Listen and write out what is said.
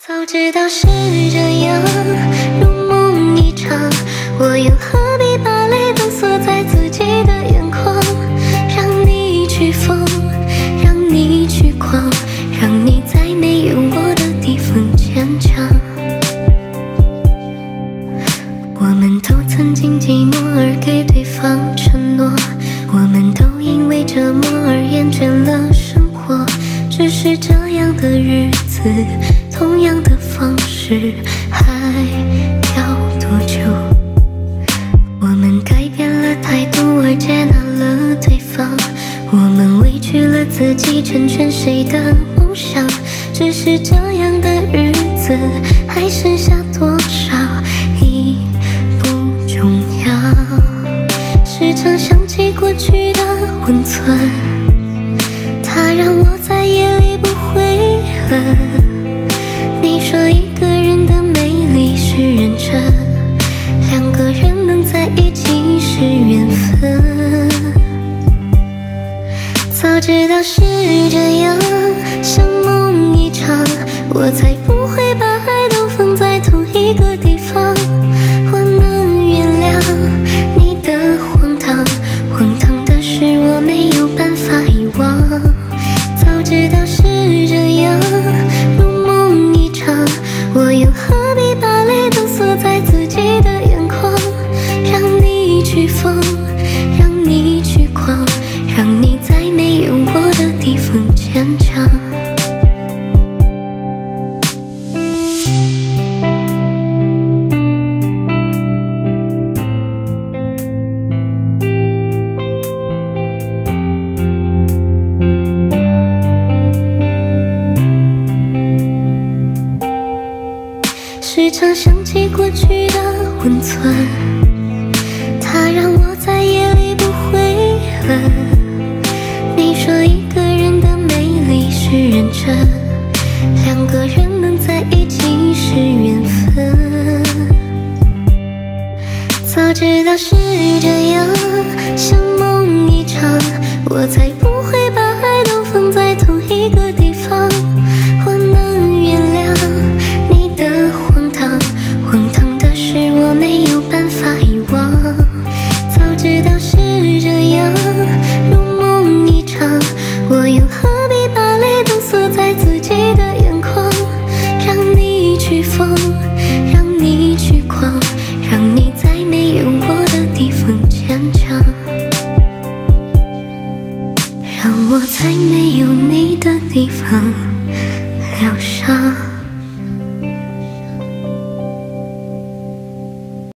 早知道是这样，如梦一场，我又何必把泪都锁在自己的眼眶？让你去疯，让你去狂，让你在没有我的地方坚强。我们都曾经寂寞而给对方承诺，我们都因为折磨而厌倦了生活。只是这样的日子，同样的方式，还要多久？我们改变了态度而接纳了对方，我们委屈了自己成全谁的梦想？只是这样的日子，还剩下多少已不重要。时常想起过去的温存，它让我在夜里不会冷。你说一个人的美丽是认真，两个人能在一起是缘分。早知道是这样，像梦一场，我才不会把爱都放在同一个地方。我能原谅你的荒唐，荒唐的是我没有办法遗忘。早知道是这样，如梦一场，我又何必把泪都锁在自己的眼眶？让你去疯，让你去狂，让你在没有我的地方坚强。时常想起过去的温存，它让我在夜里不会冷。你说一个人的美丽是认真，两个人能在一起是缘分。早知道是这样，像梦一场，我才不